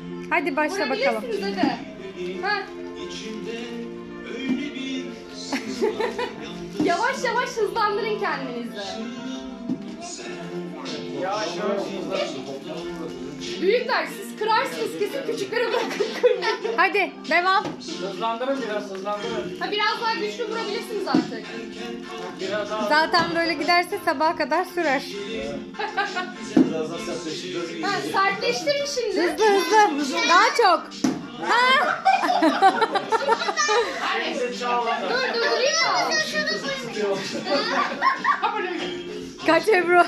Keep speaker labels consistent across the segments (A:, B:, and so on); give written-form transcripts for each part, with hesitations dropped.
A: Hadi başla bakalım.
B: Vurabilirsiniz hadi. Ha. Yavaş yavaş hızlandırın kendinizi.
C: Yavaş yavaş hızlan.
B: Büyükler siz kırarsınız kesin, küçükleri bırakın kırmayın.
A: Hadi devam.
C: Hızlandırın biraz, hızlandırın.
B: Ha, biraz daha güçlü vurabilirsiniz artık.
C: Biraz daha.
A: Zaten böyle giderse sabaha kadar sürer.
B: Ha, sertleştirin şimdi.
A: Hızlı hızlı. Daha çok. Ha.
B: Dur durdurayım mı?
A: Kaç Ebru?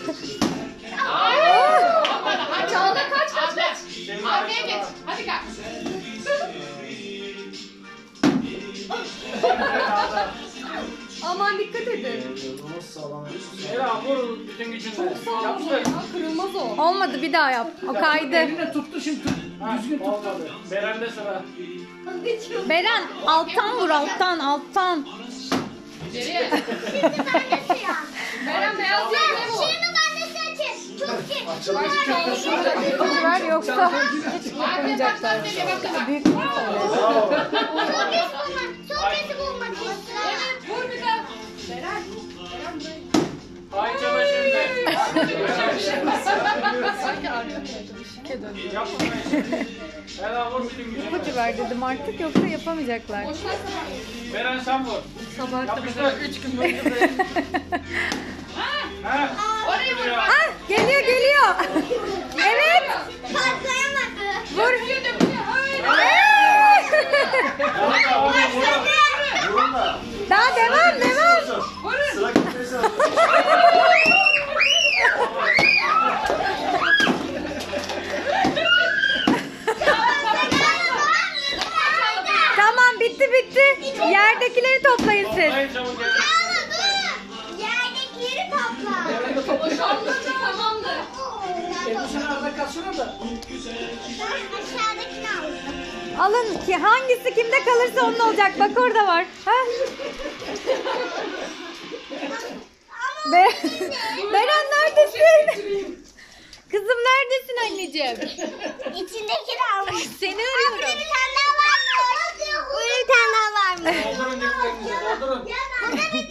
B: Çağla kaç. Arkaya geç. Hadi gel. Aman dikkat edin.
C: Ela vur bütün gücünle. Yapıştır.
B: Kırılmaz o.
A: Olmadı, bir daha yap. O kaydı.
D: Eline tuttu şimdi tut. Düzgün tut.
C: Olmadı. Beren'de sıra.
A: Beren alttan vur, alttan.
B: Geriye.
E: Şimdi ben de siyah.
B: Beren beyaz yerine vur.
E: Şimdi ben de seçim. Çok iyi.
A: Hadi ver, yoksa hiç yapamayacaklar. Büyük bir
E: Sohbeti bulmak istiyorum.
B: Evet vur bir de. Beren.
C: Ay çamaşırında. Yapma. Ela vur bütün gücünle.
A: ipucu ver dedim artık, yoksa yapamayacaklar.
B: Boşver sabah.
C: Beren sen vur. Yapıştır. 3 gün boyunca. Ha.
B: Orayı vur.
A: Ah, geliyor. Evet.
E: Patlayamadı.
A: Vur. Daha devam. Tamam, bitti. Yerdekileri toplayın siz.
C: Hayır çabuk gel.
E: Çağla dur. Yerdekileri topla.
B: Boşaltınca tamamdır.
D: Ebru sen arada kalsana da.
E: Ben aşağıdakini aldım.
A: Alın ki hangisi kimde kalırsa onun olacak. Bak orada var. Ha? Beren neredesin? Kızım neredesin anneciğim?
E: İçindekini almış.
A: Seni
E: Burada
A: arıyorum.
E: bir tane daha varmış. Burada bir tane daha varmış.
C: Doldurun ceplerinizi, doldurun.
E: Burada bir